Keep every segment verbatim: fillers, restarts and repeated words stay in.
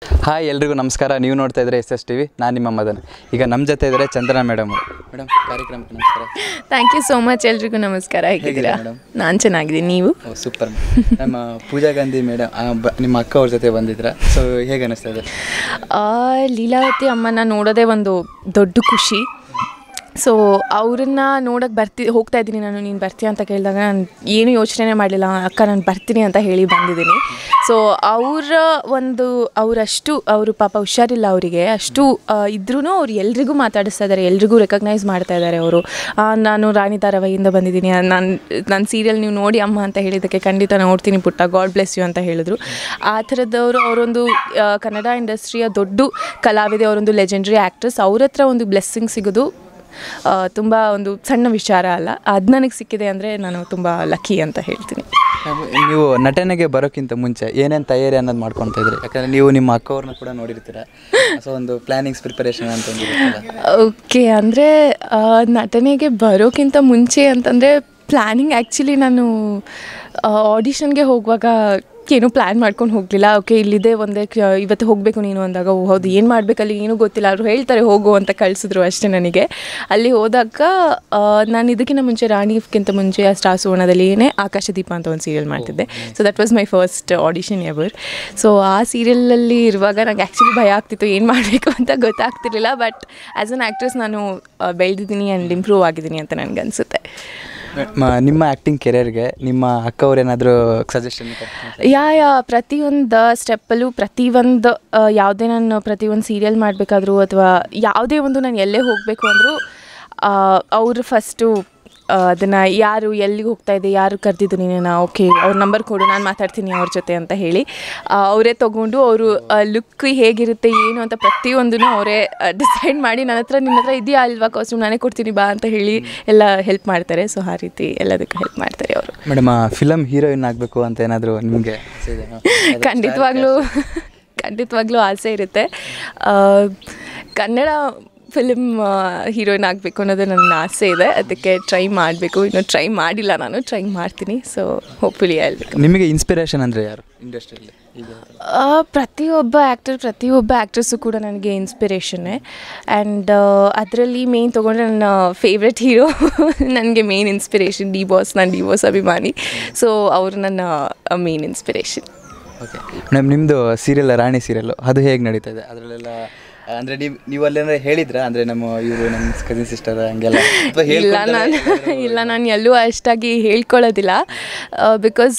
Hi ಎಲ್ರಿಗೂ ನಮಸ್ಕಾರ. ನೀವು ನೋಡ್ತಾ ಇದ್ರೆ ಎಸ್ ಎಸ್ ಟಿ ವಿ. ನಾನು ನಿಮ್ಮ ಮದನ್. ಈಗ ನಮ್ಮ ಜೊತೆ ಇದ್ದಾರೆ ಚಂದನಾ ಮೇಡಮ್. ಮೇಡಮ್ ಕಾರ್ಯಕ್ರಮಕ್ಕೆ ನಮಸ್ಕಾರ. Thank you so much. ಎಲ್ರಿಗೂ ನಮಸ್ಕಾರ. ಹೇಗಿದ್ದೀರಾ ಮೇಡಮ್? ನಾನು ಚೆನ್ನಾಗಿದ್ದೀನಿ. ನೀವು? ಸೂಪರ್. ನಮ್ಮ ಪೂಜಾ ಗಾಂಧಿ ಮೇಡಮ್ ನಿಮ್ಮ ಅಕ್ಕ ಅವ್ರ ಜೊತೆ ಬಂದಿದ್ರ, ಸೊ ಹೇಗೆ ಅನಿಸ್ತಾ ಇದೆ? ಲೀಲಾವತಿ ಅಮ್ಮನ ನೋಡೋದೇ ಒಂದು ದೊಡ್ಡ ಖುಷಿ. ಸೊ ಅವ್ರನ್ನ ನೋಡೋಕ್ಕೆ ಬರ್ತಿ ಹೋಗ್ತಾ ಇದ್ದೀನಿ ನಾನು. ನೀನು ಬರ್ತೀಯ ಅಂತ ಕೇಳಿದಾಗ ನಾನು ಏನೂ ಯೋಚನೆ ಮಾಡಲಿಲ್ಲ, ಅಕ್ಕ ನಾನು ಬರ್ತೀನಿ ಅಂತ ಹೇಳಿ ಬಂದಿದ್ದೀನಿ. ಸೊ ಅವರ ಒಂದು ಅವರಷ್ಟು ಅವರು ಪಾಪ ಹುಷಾರಿಲ್ಲ ಅವರಿಗೆ, ಅಷ್ಟು ಇದ್ರೂ ಅವ್ರು ಎಲ್ರಿಗೂ ಮಾತಾಡಿಸ್ತಾ ಇದ್ದಾರೆ, ಎಲ್ರಿಗೂ ರೆಕಗ್ನೈಸ್ ಮಾಡ್ತಾ ಇದ್ದಾರೆ. ಅವರು ನಾನು ರಾಣಿ ಧಾರಾವಾಹಿಯಿಂದ ಬಂದಿದ್ದೀನಿ, ನಾನು ನನ್ನ ಸೀರಿಯಲ್ ನೀವು ನೋಡಿ ಅಮ್ಮ ಅಂತ ಹೇಳಿದ್ದಕ್ಕೆ ಖಂಡಿತ ನೋಡ್ತೀನಿ ಪುಟ್ಟ, ಗಾಡ್ ಬ್ಲೆಸ್ ಯು ಅಂತ ಹೇಳಿದ್ರು. ಆ ಥರದವರು ಅವರೊಂದು ಕನ್ನಡ ಇಂಡಸ್ಟ್ರಿಯ ದೊಡ್ಡ ಕಲಾವಿದೆ, ಅವರೊಂದು ಲೆಜೆಂಡ್ರಿ ಆ್ಯಕ್ಟ್ರೆಸ್. ಅವ್ರ ಹತ್ರ ಒಂದು ಬ್ಲೆಸ್ಸಿಂಗ್ ಸಿಗೋದು ತುಂಬ ಒಂದು ಸಣ್ಣ ವಿಚಾರ ಅಲ್ಲ. ಅದು ನನಗೆ ಸಿಕ್ಕಿದೆ ಅಂದರೆ ನಾನು ತುಂಬ ಲಕ್ಕಿ ಅಂತ ಹೇಳ್ತೀನಿ. ನೀವು ನಟನೆಗೆ ಬರೋಕ್ಕಿಂತ ಮುಂಚೆ ಏನೇನು ತಯಾರಿ ಅನ್ನೋದು ಮಾಡ್ಕೊತಾ ಇದ್ರಿ? ಯಾಕಂದರೆ ನೀವು ನಿಮ್ಮ ಅಕ್ಕವ್ರನ್ನ ಕೂಡ ನೋಡಿರ್ತೀರ, ಸೊ ಒಂದು ಪ್ಲ್ಯಾನಿಂಗ್ಸ್ ಪ್ರಿಪರೇಷನ್ ಅಂತಂದಿರ್ತೀರ. ಓಕೆ, ಅಂದರೆ ನಟನೆಗೆ ಬರೋಕ್ಕಿಂತ ಮುಂಚೆ ಅಂತಂದರೆ ಪ್ಲ್ಯಾನಿಂಗ್ ಆ್ಯಕ್ಚುಲಿ ನಾನು ಆಡಿಷನ್ಗೆ ಹೋಗುವಾಗ ಏನೂ ಪ್ಲ್ಯಾನ್ ಮಾಡ್ಕೊಂಡು ಹೋಗಲಿಲ್ಲ. ಓಕೆ ಇಲ್ಲಿದೆ ಒಂದೇ ಇವತ್ತು ಹೋಗಬೇಕು ನೀನು ಅಂದಾಗ, ಹೌದು ಏನು ಮಾಡಬೇಕಲ್ಲಿ ಏನೂ ಗೊತ್ತಿಲ್ಲ, ಅವರು ಹೇಳ್ತಾರೆ ಹೋಗು ಅಂತ ಕಳಿಸಿದ್ರು ಅಷ್ಟೇ ನನಗೆ. ಅಲ್ಲಿ ಹೋದಾಗ ನಾನು ಇದಕ್ಕಿಂತ ಮುಂಚೆ ರಾಣಿಗಿಂತ ಮುಂಚೆ ಆ ಸ್ಟಾರ್ ಸುವರ್ಣದಲ್ಲಿ ಏನೇ ಆಕಾಶದೀಪ ಅಂತ ಒಂದು ಸೀರಿಯಲ್ ಮಾಡ್ತಿದ್ದೆ. So that was my first audition ever. So ಆ ಸೀರಿಯಲಲ್ಲಿ ಇರುವಾಗ ನನಗೆ ಆ್ಯಕ್ಚುಲಿ ಭಯ ಆಗ್ತಿತ್ತು, ಏನು ಮಾಡಬೇಕು ಅಂತ ಗೊತ್ತಾಗ್ತಿರ್ಲಿಲ್ಲ. ಬಟ್ ಆ್ಯಸ್ ಅನ್ ಆ್ಯಕ್ಟ್ರೆಸ್ ನಾನು ಬೆಳೆದಿದ್ದೀನಿ ಆ್ಯಂಡ್ ಇಂಪ್ರೂವ್ ಆಗಿದ್ದೀನಿ ಅಂತ ನನಗನ್ಸುತ್ತೆ. ನಿಮ್ಮ ಆ್ಯಕ್ಟಿಂಗ್ ಕೆರಿಯರ್ಗೆ ನಿಮ್ಮ ಅಕ್ಕವ್ರು ಏನಾದರೂ ಸಜೆಷನ್? ಯಾ ಯಾ ಪ್ರತಿಯೊಂದು ಸ್ಟೆಪ್ಪಲ್ಲೂ ಪ್ರತಿಯೊಂದು ಯಾವುದೇ ನಾನು ಪ್ರತಿಯೊಂದು ಸೀರಿಯಲ್ ಮಾಡಬೇಕಾದ್ರೂ ಅಥವಾ ಯಾವುದೇ ಒಂದು ನಾನು ಎಲ್ಲೇ ಹೋಗಬೇಕು ಅಂದರೂ ಅವರು ಫಸ್ಟು ಅದನ್ನು ಯಾರು ಎಲ್ಲಿಗೆ ಹೋಗ್ತಾ ಇದೆ, ಯಾರು ಕರೆದಿದ್ದು ನೀನು, ಓಕೆ ಅವ್ರ ನಂಬರ್ ಕೊಡು ನಾನು ಮಾತಾಡ್ತೀನಿ ಅವ್ರ ಜೊತೆ ಅಂತ ಹೇಳಿ ಅವರೇ ತೊಗೊಂಡು ಅವರು ಲುಕ್ ಹೇಗಿರುತ್ತೆ ಏನು ಅಂತ ಪ್ರತಿಯೊಂದೂ ಅವರೇ ಡಿಸೈಡ್ ಮಾಡಿ ನನ್ನ ಹತ್ರ ನಿನ್ನ ಹತ್ರ ಇದೆಯಾ ಅಲ್ವಾ ಕಾಸ್ಟ್ಯೂಮ್ ನಾನೇ ಕೊಡ್ತೀನಿ ಬಾ ಅಂತ ಹೇಳಿ ಎಲ್ಲ ಹೆಲ್ಪ್ ಮಾಡ್ತಾರೆ. ಸೊ ಆ ರೀತಿ ಎಲ್ಲದಕ್ಕೂ ಹೆಲ್ಪ್ ಮಾಡ್ತಾರೆ ಅವರು. ಮೇಡಮ್ ಫಿಲಮ್ ಹೀರೋಯಿನ್ ಆಗಬೇಕು ಅಂತ ಏನಾದರೂ ನಿಮಗೆ? ಖಂಡಿತವಾಗ್ಲೂ ಖಂಡಿತವಾಗ್ಲೂ ಆಸೆ ಇರುತ್ತೆ. ಕನ್ನಡ ಫಿಲ್ಮ್ ಹೀರೋಯಿನ್ ಆಗಬೇಕು ಅನ್ನೋದು ನನ್ನ ಆಸೆ ಇದೆ. ಅದಕ್ಕೆ ಟ್ರೈ ಮಾಡಬೇಕು. ಇನ್ನೂ ಟ್ರೈ ಮಾಡಿಲ್ಲ, ನಾನು ಟ್ರೈ ಮಾಡ್ತೀನಿ. ಸೊ ಹೋಪ್ಫುಲಿ ಹೇಳ್ಬೇಕು. ನಿಮಗೆ ಇನ್ಸ್ಪಿರೇಷನ್ ಅಂದರೆ ಯಾರು ಇಂಡಸ್ಟ್ರಿಯಲ್ಲಿ? ಪ್ರತಿಯೊಬ್ಬ ಆ್ಯಕ್ಟರ್ ಪ್ರತಿಯೊಬ್ಬ ಆ್ಯಕ್ಟ್ರೆಸ್ಸು ಕೂಡ ನನಗೆ ಇನ್ಸ್ಪಿರೇಷನ್ನೇ. ಆ್ಯಂಡ್ ಅದರಲ್ಲಿ ಮೇಯ್ನ್ ತೊಗೊಂಡ್ರೆ ನನ್ನ ಫೇವ್ರೆಟ್ ಹೀರೋ ನನಗೆ ಮೇಯ್ನ್ ಇನ್ಸ್ಪಿರೇಷನ್ ಡಿ ಬಾಸ್. ನಾನು ಡಿ ಬಾಸ್ ಅಭಿಮಾನಿ. ಸೊ ಅವರು ನನ್ನ ಮೇಯ್ನ್ ಇನ್ಸ್ಪಿರೇಷನ್. ಓಕೆ ಮೇಡಮ್, ನಿಮ್ಮದು ಸೀರಿಯಲ್ ರಾಣಿ ಸೀರಿಯಲ್ಲು ಅದು ಹೇಗೆ ನಡೀತಾ ಇದೆ? ಅದರಲ್ಲೆಲ್ಲ ಅಂದರೆ ನೀವು ನೀವು ಅಲ್ಲೇನಾರ ಹೇಳಿದ್ರಾ, ಅಂದರೆ ನಮ್ಮ ಇವರು ನಮ್ಮ ಕಸಿನ್ ಸಿಸ್ಟರ್ ಹಂಗೆಲ್ಲ? ಇಲ್ಲ ನಾನು ಇಲ್ಲ ನಾನು ಎಲ್ಲೂ ಅಷ್ಟಾಗಿ ಹೇಳ್ಕೊಳ್ಳೋದಿಲ್ಲ. ಬಿಕಾಸ್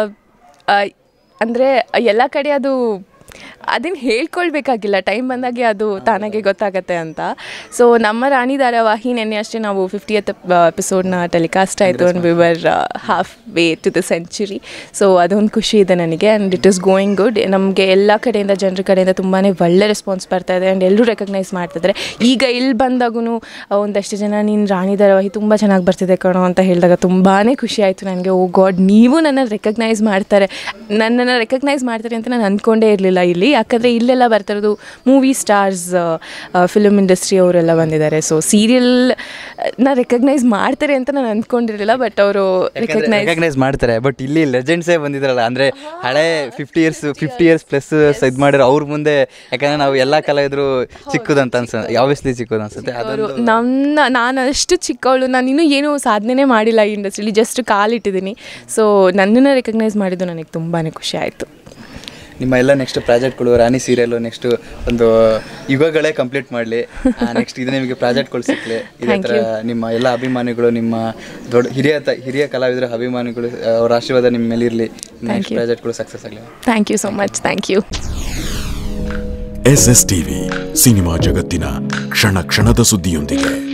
ಅಂದರೆ ಎಲ್ಲ ಕಡೆ ಅದು ಅದನ್ನು ಹೇಳ್ಕೊಳ್ಬೇಕಾಗಿಲ್ಲ, ಟೈಮ್ ಬಂದಾಗೆ ಅದು ತಾನಾಗೆ ಗೊತ್ತಾಗತ್ತೆ ಅಂತ. ಸೊ ನಮ್ಮ ರಾಣಿ ಧಾರಾವಾಹಿ ನೆನ್ನೆ ಅಷ್ಟೇ ನಾವು ಫಿಫ್ಟಿಯತ್ ಎಪಿಸೋಡ್ನ ಟೆಲಿಕಾಸ್ಟ್ ಆಯಿತು. And we were half way to the century. So ಅದೊಂದು ಖುಷಿ ಇದೆ ನನಗೆ. And it is going good. ನಮಗೆ ಎಲ್ಲ ಕಡೆಯಿಂದ ಜನರ ಕಡೆಯಿಂದ ತುಂಬಾ ಒಳ್ಳೆ ರೆಸ್ಪಾನ್ಸ್ ಬರ್ತಾಯಿದೆ. ಆ್ಯಂಡ್ ಎಲ್ಲರೂ ರೆಕಗ್ನೈಸ್ ಮಾಡ್ತಿದ್ದಾರೆ. ಈಗ ಇಲ್ಲಿ ಬಂದಾಗೂ ಒಂದಷ್ಟು ಜನ ನೀನು ರಾಣಿ ಧಾರಾವಾಹಿ ತುಂಬ ಚೆನ್ನಾಗಿ ಬರ್ತಿದೆ ಕಣೋ ಅಂತ ಹೇಳಿದಾಗ ತುಂಬಾ ಖುಷಿ ಆಯಿತು ನನಗೆ. ಓ ಗಾಡ್, ನೀವು ನನ್ನನ್ನು ರೆಕಗ್ನೈಸ್ ಮಾಡ್ತಾರೆ ನನ್ನನ್ನು ರೆಕಗ್ನೈಸ್ ಮಾಡ್ತಾರೆ ಅಂತ ನಾನು ಅಂದ್ಕೊಂಡೇ ಇರಲಿಲ್ಲ ಇಲ್ಲಿ. ಯಾಕಂದರೆ ಇಲ್ಲೆಲ್ಲ ಬರ್ತಿರೋದು ಮೂವಿ ಸ್ಟಾರ್ಸ್, ಫಿಲ್ಮ್ ಇಂಡಸ್ಟ್ರಿ ಅವರೆಲ್ಲ ಬಂದಿದ್ದಾರೆ. ಸೊ ಸೀರಿಯಲ್ನ ರೆಕಗ್ನೈಸ್ ಮಾಡ್ತಾರೆ ಅಂತ ನಾನು ಅಂದ್ಕೊಂಡಿರಲಿಲ್ಲ. ಬಟ್ ಅವರು ರೆಕಗ್ನೈಸ್ ಮಾಡ್ತಾರೆ. ಬಟ್ ಇಲ್ಲಿ ಲೆಜೆಂಡ್ಸೇ ಬಂದಿದ್ದಾರಲ್ಲ, ಅಂದರೆ ಹಳೆ fifty years fifty years plus ಇದು ಮಾಡಿರೋ ಅವ್ರ ಮುಂದೆ. ಯಾಕಂದರೆ ನಾವು ಎಲ್ಲ ಕಲಾವಿದರು ಚಿಕ್ಕದಂತ ಅನ್ಸುತ್ತೆ, ಯಾವಸ್ಲಿ ಚಿಕ್ಕದು ಅನ್ಸುತ್ತೆ. ಅವರು ನನ್ನ ನಾನು ಅಷ್ಟು ಚಿಕ್ಕವಳು, ನಾನು ಇನ್ನೂ ಏನೂ ಸಾಧನೆ ಮಾಡಿಲ್ಲ ಈ ಇಂಡಸ್ಟ್ರಿಲಿ, ಜಸ್ಟ್ ಕಾಲಿಟ್ಟಿದ್ದೀನಿ. ಸೊ ನನ್ನನ್ನು ರೆಕಗ್ನೈಸ್ ಮಾಡಿದ್ದು ನನಗೆ ತುಂಬಾ ಖುಷಿ ಆಯಿತು. ನಿಮ್ಮ ಎಲ್ಲ ನೆಕ್ಸ್ಟ್ ಪ್ರಾಜೆಕ್ಟ್ಗಳು, ರಾಣಿ ಸೀರಿಯಲ್ಲು ನೆಕ್ಸ್ಟ್ ಒಂದು ಯುಗಗಳೇ ಕಂಪ್ಲೀಟ್ ಮಾಡಲಿ. ನೆಕ್ಸ್ಟ್ ಇದು ನಿಮಗೆ ಪ್ರಾಜೆಕ್ಟ್ಗಳು ಸಿಕ್ಕಲಿ. ಇದೇ ಥರ ನಿಮ್ಮ ಎಲ್ಲ ಅಭಿಮಾನಿಗಳು, ನಿಮ್ಮ ದೊಡ್ಡ ಹಿರಿಯ ತ ಹಿರಿಯ ಕಲಾವಿದರ ಅಭಿಮಾನಿಗಳು ಅವರ ಆಶೀರ್ವಾದ ನಿಮ್ಮ ಮೇಲೆ ಇರಲಿ. ನೆಕ್ಸ್ಟ್ ಪ್ರಾಜೆಕ್ಟ್ಗಳು ಸಕ್ಸಸ್ ಆಗಲಿ. Thank you so much. Thank you. S S TV cinema ಜಗತ್ತಿನ ಕ್ಷಣ ಕ್ಷಣದ ಸುದ್ದಿಯೊಂದಿಗೆ.